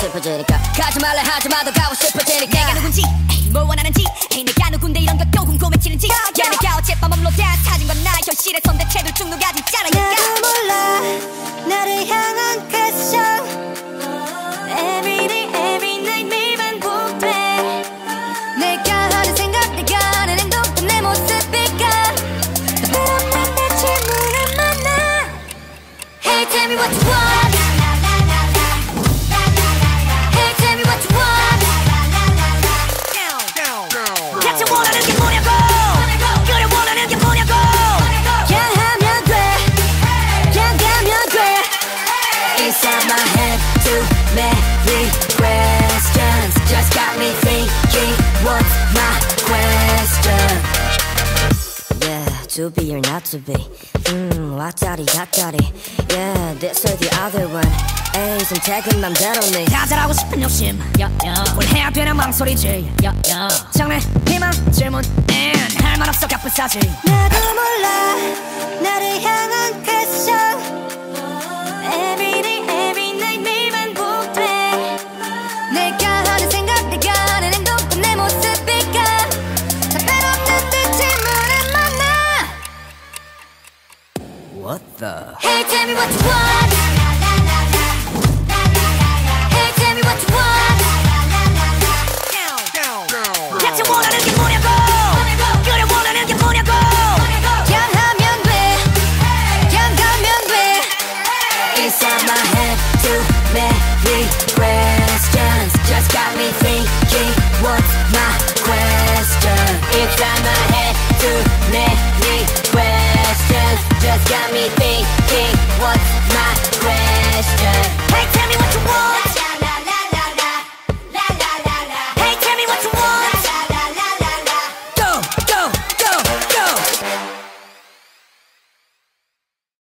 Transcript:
싶어지니까 가지 말래 하지 마도 가고 싶어지니까 내가 누군지 뭘 원하는지 내가 누군데 이런 것도 궁금해지는지 야 내가 어젯밤 업로드한 사진과 나 현실의 선대체들 중 누가 뒷자라니까 나도 몰라 나를 향한 패션 Everyday every night 매일 반복돼 내가 하는 생각 내가 하는 행동 내 모습일까 왜 없는 내 질문을 만나 Hey tell me what you want Hey tell me what you want 대체 원하는 게 뭐냐고 그래 원하는 게 뭐냐고 그냥 하면 돼 그냥 가면 돼 Inside my head too many questions Just got me thinking what's my question Yeah, to be or not to be 왔다리 갔다리 Yeah, this or the other one 에이 선택은 맘대로네 다 잘하고 싶은 욕심 뭘 해야 되나 망설이지 장래 희망 질문 할 말 없어 가쁜 사실 나도 몰라 나를 향한 패션 Everyday every night 매일 반복돼 내가 하는 생각 내가 하는 행동 내 모습일까 답변 없는 내 질문을 만나 What the Hey tell me what you want